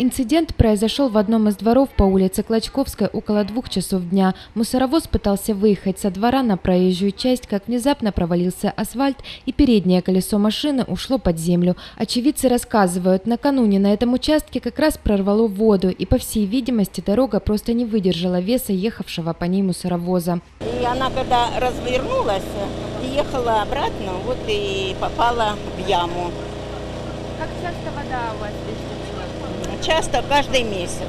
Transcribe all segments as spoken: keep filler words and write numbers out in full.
Инцидент произошел в одном из дворов по улице Клочковской около двух часов дня. Мусоровоз пытался выехать со двора на проезжую часть, как внезапно провалился асфальт и переднее колесо машины ушло под землю. Очевидцы рассказывают, накануне на этом участке как раз прорвало воду, и по всей видимости дорога просто не выдержала веса ехавшего по ней мусоровоза. И она когда развернулась и ехала обратно, вот и попала в яму. Как часто вода у вас здесь течет? Часто, каждый месяц.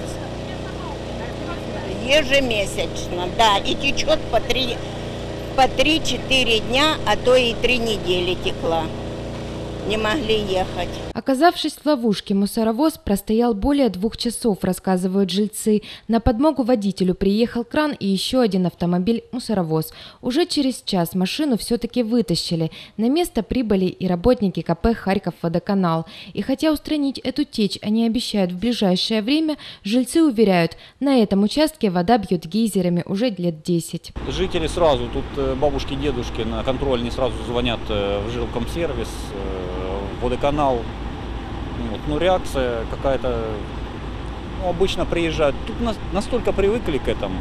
Ежемесячно, да. И течет по три, по три-четыре дня, а то и три недели текла. Не могли ехать. Оказавшись в ловушке, мусоровоз простоял более двух часов, рассказывают жильцы. На подмогу водителю приехал кран и еще один автомобиль-мусоровоз. Уже через час машину все-таки вытащили. На место прибыли и работники ка пэ «Харьков-Водоканал». И хотя устранить эту течь они обещают в ближайшее время, жильцы уверяют, на этом участке вода бьет гейзерами уже лет десять. Жители сразу, тут бабушки, дедушки на контроль не сразу звонят в жилкомсервис, водоканал. Вот. Ну, реакция какая-то, ну, обычно приезжают, тут на, настолько привыкли к этому,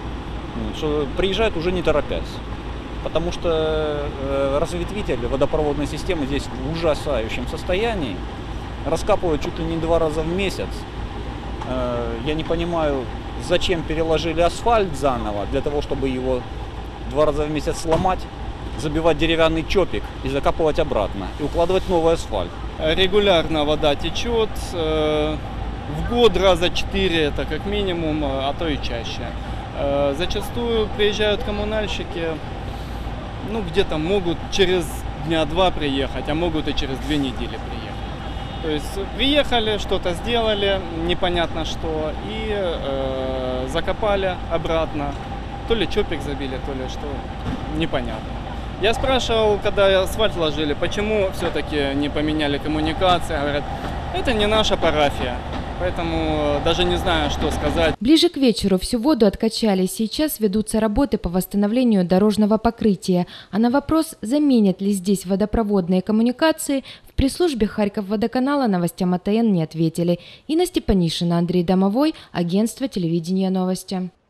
что приезжают уже не торопясь. Потому что э, разветвитель водопроводной системы здесь в ужасающем состоянии, раскапывают чуть ли не два раза в месяц. Э, я не понимаю, зачем переложили асфальт заново, для того, чтобы его два раза в месяц сломать, забивать деревянный чопик и закапывать обратно, и укладывать новый асфальт. Регулярно вода течет, э, в год раза четыре, это как минимум, а то и чаще. Э, зачастую приезжают коммунальщики, ну где-то могут через дня два приехать, а могут и через две недели приехать. То есть приехали, что-то сделали, непонятно что, и э, закопали обратно. То ли чопик забили, то ли что, непонятно. Я спрашивал, когда асфальт ложили, почему все-таки не поменяли коммуникации. Говорят, это не наша парафия, поэтому даже не знаю, что сказать. Ближе к вечеру всю воду откачали. Сейчас ведутся работы по восстановлению дорожного покрытия. А на вопрос, заменят ли здесь водопроводные коммуникации, в пресс-службе Харьков-Водоканала новостям а тэ эн не ответили. Инна Степанишина, Андрей Домовой, агентство телевидения «Новости».